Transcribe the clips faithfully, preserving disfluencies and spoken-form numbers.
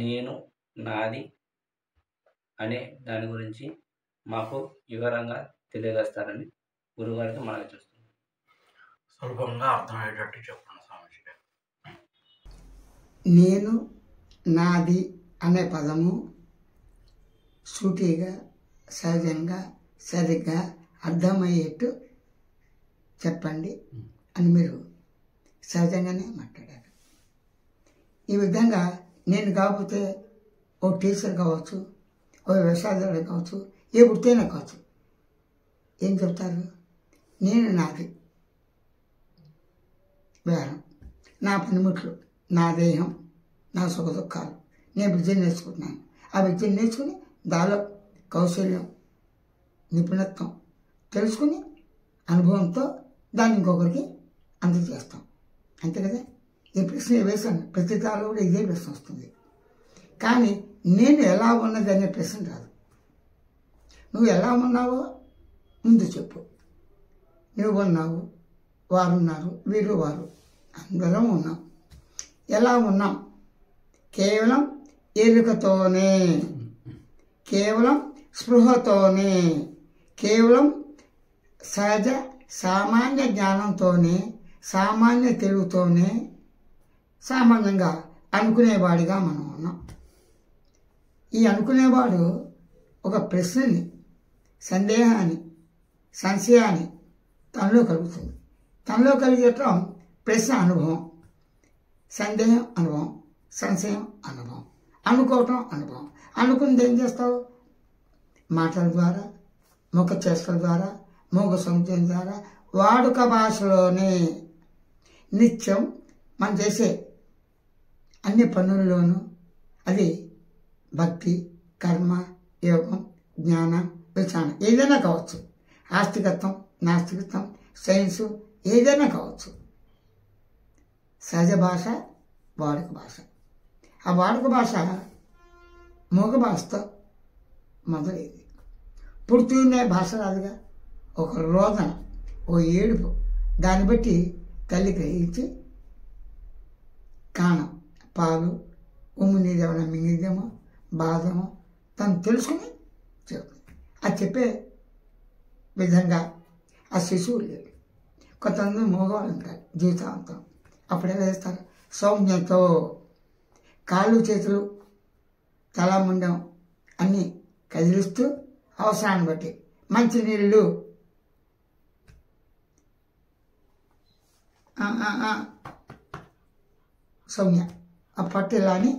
నేను నాది అనే దాని గురించి మాకు వివరంగా తెలియజేస్తారని గురుగారికి మనవి చేస్తున్నాం. సులభంగా అర్థమయ్యేటట్టు చెప్పండి స్వామీజీ గారు. నేను నాది అనే పదము సూటిగా సహజంగా సరిగ్గా అర్థమయ్యేట్టు చెప్పండి అని మీరు సహజంగానే మాట్లాడారు. ఈ విధంగా నేను కాకపోతే ఓ టీచర్ కావచ్చు, ఓ వ్యవసాయదారుడు కావచ్చు, ఏ వృత్తైనా కావచ్చు, ఏం చెప్తారు? నేను నాది వేరం, నా పనిముట్లు, నా దేహం, నా సుఖ దుఃఖాలు, నేను విద్య నేర్చుకుంటున్నాను. ఆ విద్యను నేర్చుకుని దానిలో కౌశల్యం, నిపుణత్వం తెలుసుకుని అనుభవంతో దాన్ని ఇంకొకరికి అందజేస్తాం. అంతే కదా? ఈ ప్రశ్న వేశాను, ప్రతి దానిలో కూడా ఇదే ప్రశ్న వస్తుంది. కానీ నేను ఎలా ఉన్నది అనే ప్రశ్న రాదు. నువ్వు ఎలా ఉన్నావో ముందు చెప్పు. నువ్వు ఉన్నావు, వారు ఉన్నారు, వీరు వారు, అందరం ఉన్నాం. ఎలా ఉన్నాం? కేవలం ఎరుకతోనే, కేవలం స్పృహతోనే, కేవలం సహజ సామాన్య జ్ఞానంతోనే, సామాన్య తెలుగుతోనే, సామాన్యంగా అనుకునేవాడిగా మనం ఉన్నాం. ఈ అనుకునేవాడు ఒక ప్రశ్నని, సందేహాన్ని, సంశయాన్ని తనలో కలుగుతుంది. తనలో కలిగేటం ప్రశ్న అనుభవం, సందేహం అనుభవం, సంశయం అనుభవం, అనుకోవటం అనుభవం. అనుకుంది ఏం చేస్తావు? మాటల ద్వారా, ముఖ చేష్టల ద్వారా, మూగ సముద్రం ద్వారా, వాడుక భాషలోనే నిత్యం మనం చేసే అన్ని పనుల్లోనూ, అది భక్తి, కర్మ, యోగం, జ్ఞానం, విచారణ ఏదైనా కావచ్చు, ఆస్తికత్వం, నాస్తికత్వం, సైన్సు ఏదైనా కావచ్చు, సహజ భాష, వాడుక భాష. ఆ వాడుక భాష మూగ భాషతో మొదలైంది. పుడుతూనే భాష రాదుగా, ఒక రోదన, ఓ ఏడుపు, దాన్ని బట్టి తల్లి గ్రహించి కాణం, పాలు, ఉమ్ము నీరు ఏమైనా మింగిదేమో, బాధమో తను తెలుసుకుని చెప్తుంది. అది చెప్పే విధంగా ఆ శిశువు లేడు. కొంతమంది మగవాళ్ళు ఉంటారు జీవితాంతం. అప్పుడు ఎలా చేస్తారు? సౌమ్యంతో కాళ్ళు చేతులు తల ముండం అన్నీ కదిలిస్తూ అవసరాన్ని బట్టి మంచినీళ్ళు సౌమ్య ఆ పట్టు ఇలా అని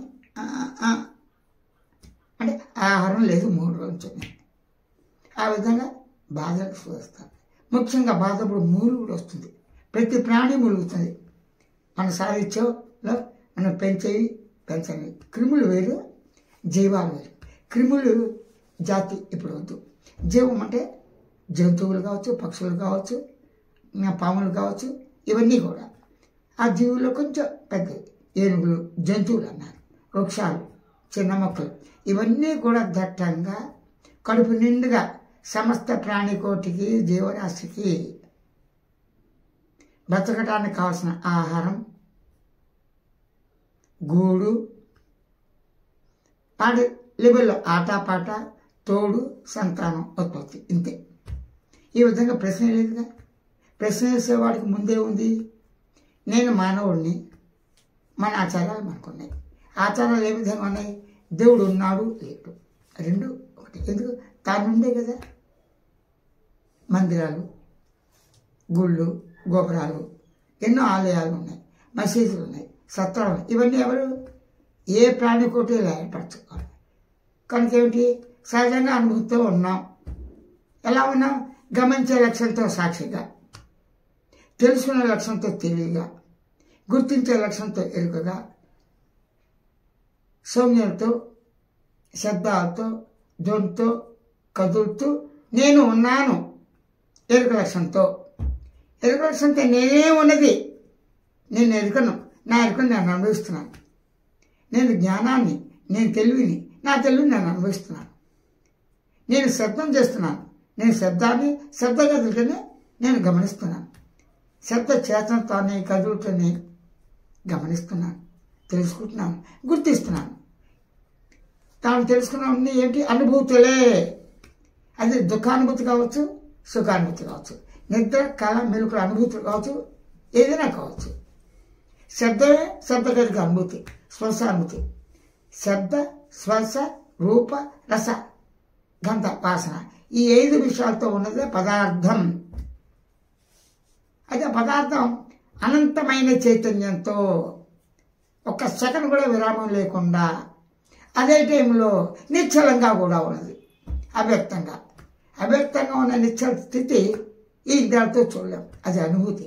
అంటే ఆహారం లేదు మూడు రోజులు. ఆ విధంగా బాధలకు చూస్తారు. ముఖ్యంగా బాధప్పుడు మూలుగుడు వస్తుంది. ప్రతి ప్రాణి మూలుగుతుంది. మన సాధిత్యంలో మనం పెంచేవి పెంచనివి. క్రిములు వేరు, జీవాలు వేరు. క్రిములు జాతి ఇప్పుడు వద్దు. జీవం అంటే జంతువులు కావచ్చు, పక్షులు కావచ్చు, పాములు కావచ్చు, ఇవన్నీ కూడా ఆ జీవుల్లో కొంచెం పెద్దవి. ఏనుగులు జంతువులు అన్నారు, వృక్షాలు, చిన్న మొక్కలు, ఇవన్నీ కూడా దట్టంగా కడుపు నిండుగా సమస్త ప్రాణికోటికి, జీవరాశికి బ్రతకటానికి కావాల్సిన ఆహారం, గూడు, పాడి లెవెల్లో ఆటపాట, తోడు, సంతానం, ఉత్పత్తి, ఇంతే. ఈ విధంగా ప్రశ్న లేదుగా. ప్రశ్న వేసేవాడికి ముందే ఉంది, నేను మానవుడిని, మన ఆచారాలు మనకున్నాయి. ఆచారాలు ఏ విధంగా ఉన్నాయి? దేవుడు ఉన్నాడు లేడు రెండు ఒకటి. ఎందుకు? తానుండే కదా. మందిరాలు, గుళ్ళు, గోపురాలు, ఎన్నో ఆలయాలు ఉన్నాయి, మసీదులు ఉన్నాయి, సత్రాలు ఉన్నాయి. ఇవన్నీ ఎవరు? ఏ ప్రాణికోటి ఏర్పరచుకోవాలి. కనుక ఏమిటి? సహజంగా అనుభూతితో ఉన్నాం. ఎలా ఉన్నాం? గమనించే లక్ష్యంతో సాక్షిగా, తెలుసుకునే లక్ష్యంతో తెలివిగా, గుర్తించే లక్ష్యంతో ఎరుకగా, సౌమ్యంతో, శబ్దాలతో, ధ్వనితో కదులుతూ నేను ఉన్నాను ఎరుక లక్ష్యంతో. ఎరుక లక్ష్యంతో నేనే ఉన్నది, నేను ఎరుకను, నా ఎరుకను నేను అనుభవిస్తున్నాను. నేను జ్ఞానాన్ని, నేను తెలివిని, నా తెలివిని నేను అనుభవిస్తున్నాను. నేను శబ్దం చేస్తున్నాను, నేను శబ్దాన్ని శబ్ద కదులుతూనే నేను గమనిస్తున్నాను. శబ్ద చేతనతోనే కదులుతూనే గమనిస్తున్నాను, తెలుసుకుంటున్నాను, గుర్తిస్తున్నాను. తాను తెలుసుకున్నవన్నీ ఏంటి? అనుభూతులే. అది దుఃఖానుభూతి కావచ్చు, సుఖానుభూతి కావచ్చు, నిద్ర కళ మెలుకుల అనుభూతులు కావచ్చు, ఏదైనా కావచ్చు. శబ్దమే శబ్దగతిక అనుభూతి, స్పర్శానుభూతి. శబ్ద, స్పర్శ, రూప, రస, గంధ, వాసన, ఈ ఐదు విషయాలతో ఉన్నదే పదార్థం. అయితే పదార్థం అనంతమైన చైతన్యంతో ఒక్క సెకండ్ కూడా విరామం లేకుండా అదే టైంలో నిశ్చలంగా కూడా ఉన్నది. అవ్యక్తంగా అవ్యక్తంగా ఉన్న నిశ్చల స్థితి ఈ ఇంద్రియాలతో చూడలేం. అది అనుభూతి.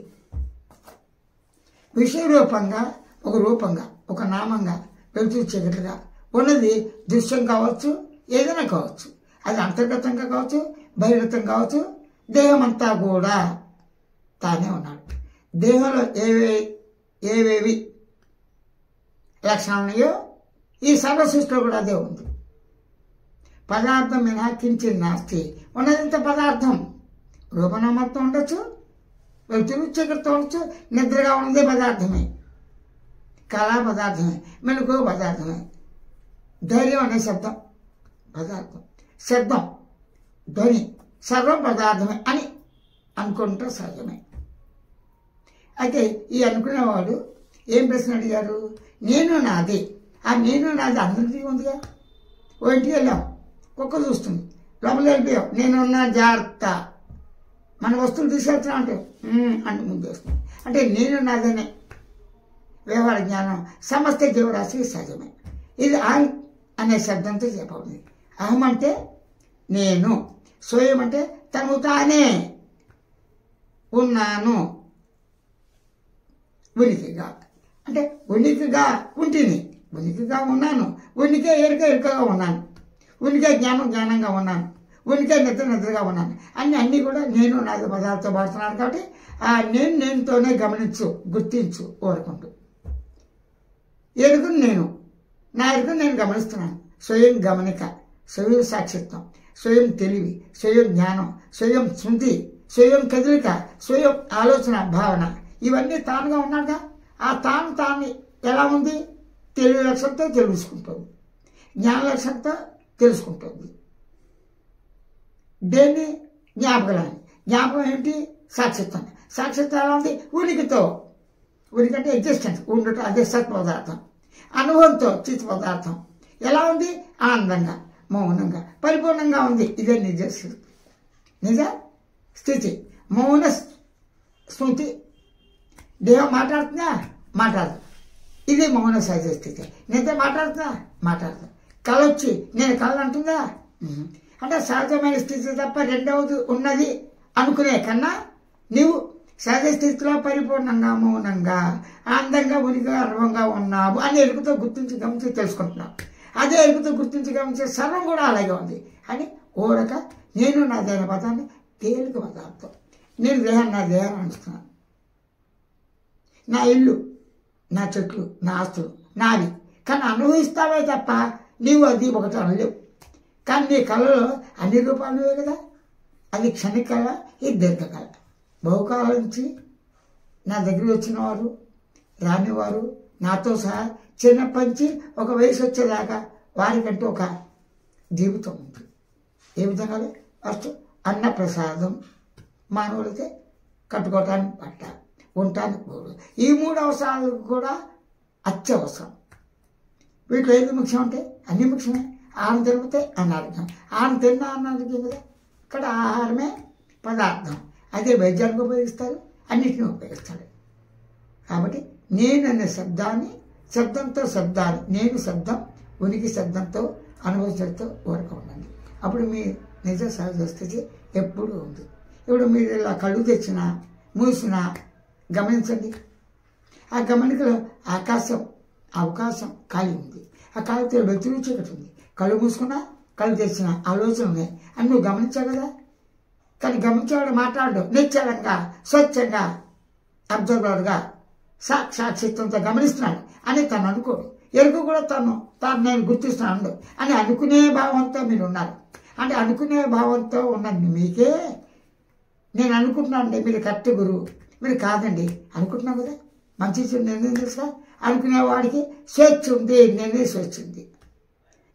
విషయ రూపంగా, ఒక రూపంగా, ఒక నామంగా, వెలుతురు చీకటిగా ఉన్నది దృశ్యం కావచ్చు, ఏదైనా కావచ్చు. అది అంతర్గతంగా కావచ్చు, బహిర్గతం కావచ్చు. దేహం అంతా కూడా తానే ఉన్నాడు. దేహంలో ఏవే ఏవేవి లక్షణాలు ఉన్నాయో ఈ సర్వ సృష్టిలో కూడా అదే ఉంది. పదార్థం మినహాకించింది నాస్తి. ఉన్నదంత పదార్థం. రూపనామత్వం ఉండొచ్చు, వెలుతురు చీకటితో ఉండొచ్చు. నిద్రగా ఉన్నదే పదార్థమే, కళా పదార్థమే, మెలకు పదార్థమే. ధైర్యం అనే శబ్దం పదార్థం, శబ్దం, ధ్వని సర్వం పదార్థమే అని అనుకుంటే సహజమే. అయితే ఈ అనుకునేవాడు ఏం ప్రశ్న అడిగారు? నేను నాది. ఆ నేను నాది అందరికీ ఉందిగా. ఓ ఇంటికి వెళ్ళాం, కుక్క చూస్తుంది, లోపల వెళ్ళిపోయాం, నేనున్నా జాగ్రత్త, మన వస్తువులు తీసుకెళ్తున్నా అంటే అంటే ముందు వస్తుంది. అంటే నేను నాదనే వ్యవహార జ్ఞానం సమస్త జీవరాశి సహజమే. ఇది అహం అనే శబ్దంతో చెప్పబడింది. అహం అంటే నేను, స్వయం అంటే తను తానే ఉన్నాను, ఉనికిగా. అంటే ఉనికిగా ఉంటిని, ఉనికిగా ఉన్నాను, ఉనికే ఎరుక ఎరుకగా ఉన్నాను, ఉనికే జ్ఞానం జ్ఞానంగా ఉన్నాను, ఉనికే నిద్ర నిద్రగా ఉన్నాను. అన్ని అన్నీ కూడా నేను నాది పదార్థంతో పాడుతున్నాను. కాబట్టి ఆ నేను నేనుతోనే గమనించు, గుర్తించు కోరుకుంటూ. ఎరుకను నేను, నా ఎరుకను నేను గమనిస్తున్నాను. స్వయం గమనిక, స్వయం సాక్షిత్వం, స్వయం తెలివి, స్వయం జ్ఞానం, స్వయం స్మృతి, స్వయం కదలిక, స్వయం ఆలోచన, భావన, ఇవన్నీ తానుగా ఉన్నాడుగా. ఆ తాను తాను ఎలా ఉంది? తెలివి లక్ష్యంతో తెలుసుకుంటుంది, జ్ఞాన లక్ష్యంతో తెలుసుకుంటుంది. దేన్ని? జ్ఞాపకాన్ని. జ్ఞాపకం ఏంటి? సాక్షిత్వం. సాక్షిత్వం ఎలా ఉంది? ఉనికితో. ఉనికి అంటే ఎగ్జిస్టెన్స్, ఉండటం, అదే సత్ పదార్థం. అనుభవంతో చిత్ పదార్థం ఎలా ఉంది? ఆనందంగా, మౌనంగా, పరిపూర్ణంగా ఉంది. ఇదే నిజ స్థితి. నిజ స్థితి మౌన స్మృతి. దేహం మాట్లాడుతుందా? మాట్లాడదు. ఇది మౌన సహజ స్థితి. నిద్ర మాట్లాడుతుందా? మాట్లాడదు. కళ వచ్చి నేను కళ అంటుందా? అంటే సహజమైన స్థితి తప్ప రెండవది ఉన్నది అనుకునే కన్నా నీవు సహజ స్థితిలో పరిపూర్ణంగా, మౌనంగా, ఆనందంగా, ఉనిగా, అనుభవంగా ఉన్నావు అని ఎరుకుతో గుర్తించి గమనించి తెలుసుకుంటున్నావు. అదే ఎరుకుతో గుర్తించి గమనించే సర్వం కూడా అలాగే ఉంది అని ఓరక నేను నా దేహ పదాన్ని తేలిక పదార్థం. నేను దేహాన్ని నా దేహాన్ని అనుస్తున్నాను. నా ఇల్లు, నా చెట్లు, నా ఆస్తులు నావి. కానీ అనుభవిస్తావే తప్ప నీవు అది ఒకటి అనలేవు. కానీ నీ కళలో అన్ని రూపాలువే కదా. అది క్షణికళ, ఇది దీర్ఘకళ. బహుకాలం నుంచి నా దగ్గర వచ్చిన వారు, రానివారు, నాతో సహా చిన్నప్పటి నుంచి ఒక వయసు వచ్చేదాకా వారికంటూ ఒక జీవితం ఉంటుంది. ఏ విధంగా? ఫస్ట్ అన్నప్రసాదం, మానవులైతే కట్టుకోవటానికి పట్ట, ఉండటానికి గోడు, ఈ మూడు అవసరాలు కూడా అత్యవసరం. వీటిలో ఏది ముఖ్యం అంటే అన్ని ముఖ్యమే. ఆహారం తిరిగితే అనారోగ్యం, ఆహారం తిన్నా అనారోగ్యం కదా. ఇక్కడ ఆహారమే పదార్థం. అదే వైద్యానికి ఉపయోగిస్తారు, అన్నిటిని ఉపయోగిస్తారు. కాబట్టి నేను అనే శబ్దాన్ని, శబ్దంతో శబ్దాన్ని, నేను శబ్దం, ఉనికి శబ్దంతో అనుభవించడంతో ఊరక ఉండండి. అప్పుడు మీ నిజ సహజ స్థితి ఎప్పుడూ ఉంది. ఇప్పుడు మీరు ఇలా కళ్ళు తెచ్చినా మూసినా గమనించండి. ఆ గమనికలో ఆకాశం, అవకాశం ఖాళీ ఉంది. ఆ ఖాళీతో వెలుతురు చీకటి ఉంది. కళ్ళు మూసుకున్నా, కళ్ళు తెచ్చినా ఆలోచన ఉన్నాయి అని నువ్వు గమనించావు కదా. కానీ గమనించేవాడు మాట్లాడు నిశ్చలంగా, స్వచ్ఛంగా, అబ్జర్వర్గా, సాక్షాక్షిత్వంతో గమనిస్తున్నాడు అని తను అనుకోడు. ఎరుకు కూడా తను తాను నేను గుర్తిస్తున్నాను అని అనుకునే భావంతో మీరు ఉన్నారు. అంటే అనుకునే భావంతో ఉన్న మీకే నేను అనుకుంటున్నాను మీరు కరెక్ట్ గురువు, మీరు కాదండి అనుకుంటున్నావు కదా. మంచి నిర్ణయం తెలుసా? అనుకునేవాడికి స్వేచ్ఛ ఉంది, నిర్ణయ స్వేచ్ఛ ఉంది.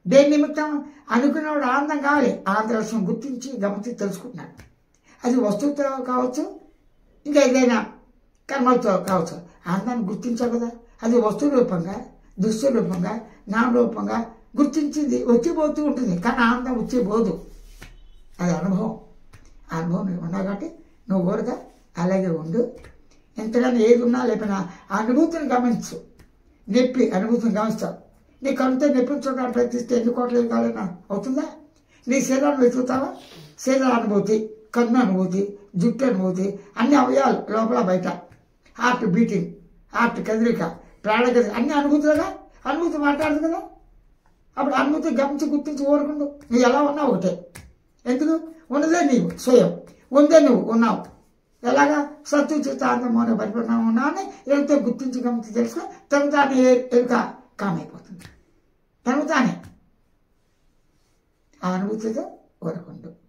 దేని నిమిత్తం అనుకున్నవాడు ఆనందం కావాలి. ఆనంద విషయం గుర్తించి గమనించి తెలుసుకుంటున్నాడు. అది వస్తువుతో కావచ్చు, ఇంకా ఏదైనా కర్మలతో కావచ్చు. ఆనందాన్ని ఆనందించాలి కదా. అది వస్తు రూపంగా, దృశ్య రూపంగా, నామ రూపంగా గుర్తించింది వచ్చిపోతూ ఉంటుంది. కానీ ఆనందం వచ్చిపోదు. అది అనుభవం. ఆ అనుభవం నువ్వు ఉన్నావు కాబట్టి నువ్వు కూడా అలాగే ఉండు. ఎంతగానో ఏది ఉన్నా లేకపోయినా ఆ అనుభూతిని గమనించు. నొప్పి అనుభూతిని గమనిస్తావు. నీ కనుతో నొప్పిని చూడడానికి ప్రయత్నిస్తే ఎన్ని కోట్లేదు కాలేనా అవుతుందా? నీ శరీరాన్ని వెతుకుతావా? శరీర అనుభూతి, కన్ను అనుభూతి, జుట్టు అనుభూతి, అన్ని అవయాలు లోపల బయట, హార్ట్ బీటింగ్, హార్ట్ కదలిక, ప్రాణ కదలిక, అన్ని అనుభూతులుగా అనుభూతి మాట్లాడదు కదా. అప్పుడు అనుభూతి గమనించి గుర్తించి ఊరుకుండు. నువ్వు ఎలా ఉన్నావు ఒకటే. ఎందుకు ఉన్నదే నీవు స్వయం, ఉందే నువ్వు ఉన్నావు. ఎలాగా సత్తు చిత్త ఆనందమోనే పరిపూర్ణంగా ఉన్నావు అని ఎంతో గుర్తించి గమనించి తెలుసుకుని తను తాను ఎరుక కామైపోతుంది. తను తానే ఆ అనుభూతితో ఊరుకుండు.